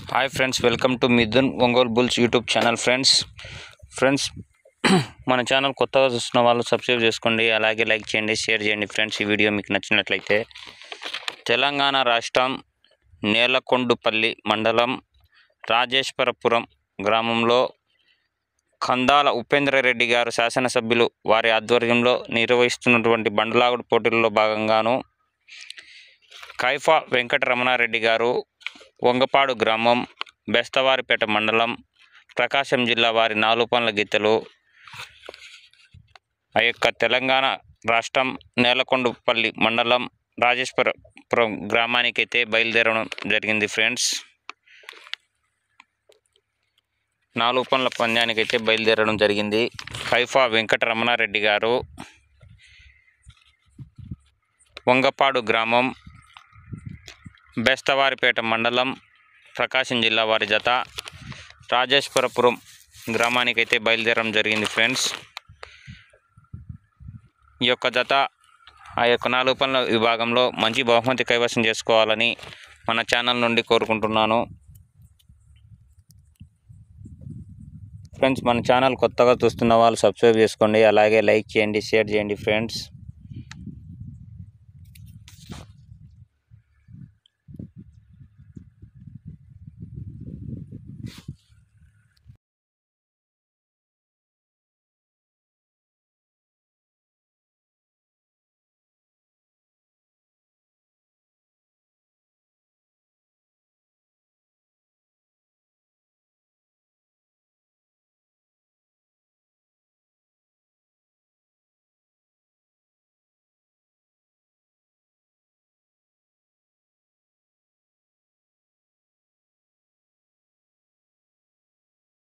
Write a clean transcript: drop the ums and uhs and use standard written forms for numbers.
Hi friends, welcome to Mithun Ongole bulls YouTube channel. Friends మన channel కొత్తగా చూస్తున్న వాళ్ళు సబ్స్క్రైబ్ చేసుకోండి, అలాగే లైక్ చేయండి, షేర్ చేయండి. ఫ్రెండ్స్, ఈ వీడియో మీకు నచ్చినట్లయితే తెలంగాణ రాష్ట్రం నేలకొండపల్లి మండలం రాజేశ్వరపురం గ్రామంలో కందాల ఉపేంద్రరెడ్డి గారు శాసనసభ్యులు వారి ఆధ్వర్యంలో నిర్వహిస్తున్నటువంటి బండ్లాగుడు పోటీల్లో భాగంగాను కైఫా వెంకటరమణారెడ్డి గారు వంగపాడు గ్రామం బెస్తవారిపేట మండలం ప్రకాశం జిల్లా వారి 4 పనుల గీతలు ఆ యొక్క తెలంగాణ రాష్ట్రం నేలకొండపల్లి మండలం రాజేశ్వరపురం గ్రామానికైతే బయలుదేరడం జరిగింది. ఫ్రెండ్స్, 4 పనుల పంద్యానికైతే బయలుదేరడం జరిగింది. కైఫా వెంకటరమణారెడ్డి గారు వంగపాడు గ్రామం బెస్తవారిపేట మండలం ప్రకాశం జిల్లా వారి జత రాజేశ్వరపురం గ్రామానికైతే బయలుదేరడం జరిగింది. ఫ్రెండ్స్, ఈ యొక్క జత ఆ యొక్క 4 పనుల విభాగంలో మంచి బహుమతి కైవసం చేసుకోవాలని మన ఛానల్ నుండి కోరుకుంటున్నాను. ఫ్రెండ్స్, మన ఛానల్ కొత్తగా చూస్తున్న వాళ్ళు సబ్స్క్రైబ్ చేసుకోండి, అలాగే లైక్ చేయండి, షేర్ చేయండి. ఫ్రెండ్స్,